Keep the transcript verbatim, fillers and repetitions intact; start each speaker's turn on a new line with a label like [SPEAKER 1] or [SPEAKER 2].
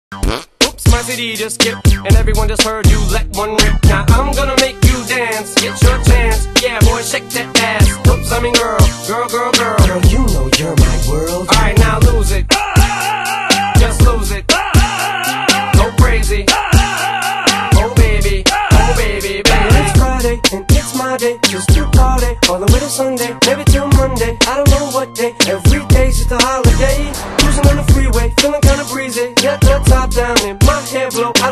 [SPEAKER 1] Oops, my C D just skipped, and everyone just heard you let one rip. Now I'm gonna make you dance, get your chance. Yeah, boy, shake that ass. Oops, I mean girl, girl, girl, girl.
[SPEAKER 2] Girl, you know you're my world.
[SPEAKER 1] Alright, now lose it. Just lose it. Go crazy. Oh baby, oh baby, baby.
[SPEAKER 2] It's Friday, and it's my day. Just to party, all the way to Sunday, maybe till Monday. I don't know what day, every day's just a holiday.